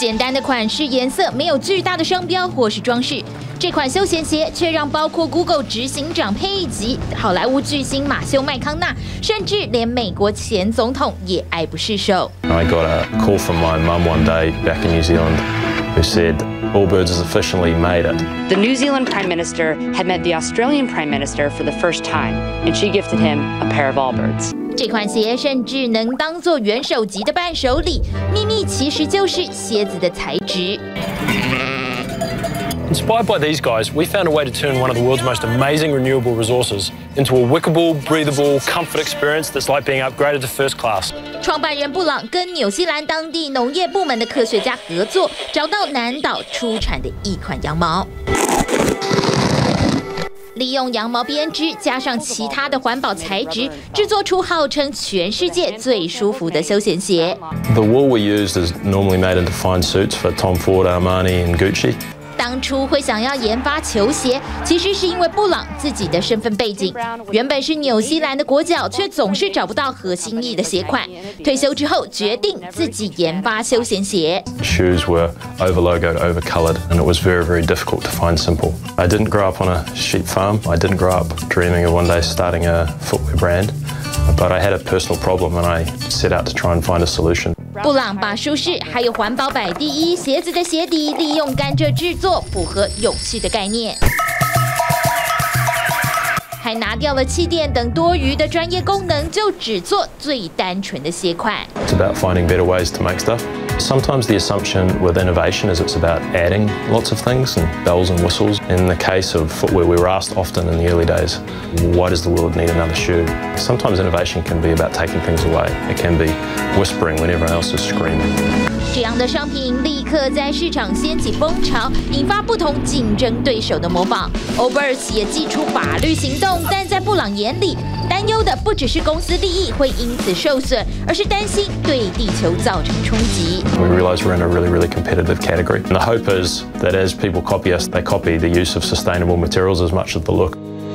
简单的款式、颜色，没有巨大的商标或是装饰。这款休闲鞋却让包括 Google 执行长佩吉、好莱坞巨星马修麦康纳，甚至连美国前总统也爱不释手。 I got a call from my mum one day back in New Zealand, who said Allbirds has officially made it. The New Zealand Prime Minister had met the Australian Prime Minister for the first time, and she gifted him a pair of Allbirds. 这款鞋甚至能当作元首级的伴手礼，秘密其实就是鞋子的材质。 Inspired by these guys, we found a way to turn one of the world's most amazing renewable resources into a wickable, breathable, comfort experience that's like being upgraded to first class. 创办人布朗跟纽西兰当地农业部门的科学家合作，找到南岛出产的一款羊毛。利用羊毛编织加上其他的环保材质，制作出号称全世界最舒服的休闲鞋。 The wool we used is normally made into fine suits for Tom Ford, Armani, and Gucci. 当初会想要研发球鞋，其实是因为布朗自己的身份背景，原本是纽西兰的国脚，却总是找不到合心意的鞋款。退休之后，决定自己研发休闲鞋。 Shoes were over-logoed, over-coloured, and it was very, very difficult to find simple. I didn't grow up on a sheep farm. I didn't grow up dreaming of one day starting a footwear brand. But I had a personal problem, and I set out to try and find a solution. 布朗把舒适还有环保摆第一，鞋子的鞋底利用甘蔗制作，符合永续的概念，还拿掉了气垫等多余的专业功能，就只做最单纯的鞋款。 It's about finding better ways to make stuff. Sometimes the assumption with innovation is it's about adding lots of things and bells and whistles. In the case of footwear, we were asked often in the early days, why does the world need another shoe? Sometimes innovation can be about taking things away. It can be whispering when everyone else is screaming. 这样的商品立刻在市场掀起风潮，引发不同竞争对手的模仿。Allbirds 也祭出法律行动，但在布朗眼里，担忧的不只是公司利益会因此受损，而是担心对地球造成冲击。 We realise we're in a really, really competitive category. And the hope is that as people copy us, they copy the use of sustainable materials as much as the look.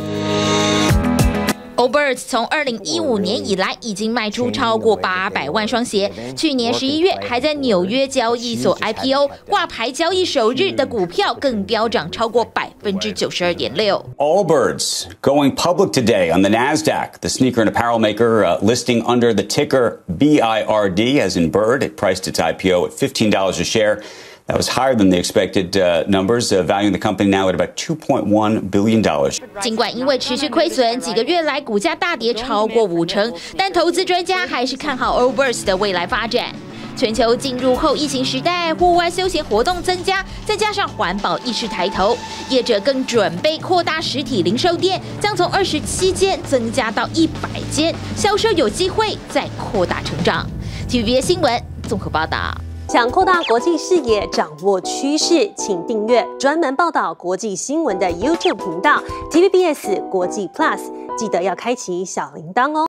Allbirds 从2015年以来已经卖出超过800万双鞋，去年11月还在纽约交易所 IPO 挂牌交易首日的股票更飙涨超过92.6%。 Allbirds going public today on the NASDAQ. The sneaker and apparel maker listing under the ticker BIRD, as in bird. It priced its IPO at $15 a share. That was higher than the expected numbers, valuing the company now at about $2.1 billion. 尽管因为持续亏损，几个月来股价大跌超过50%，但投资专家还是看好 Allbirds 的未来发展。全球进入后疫情时代，户外休闲活动增加，再加上环保意识抬头，业者更准备扩大实体零售店，将从27间增加到100间，销售有机会再扩大成长。TVBS 新闻综合报道。 想扩大国际视野，掌握趋势，请订阅专门报道国际新闻的 YouTube 频道 TVBS 国际 Plus， 记得要开启小铃铛哦。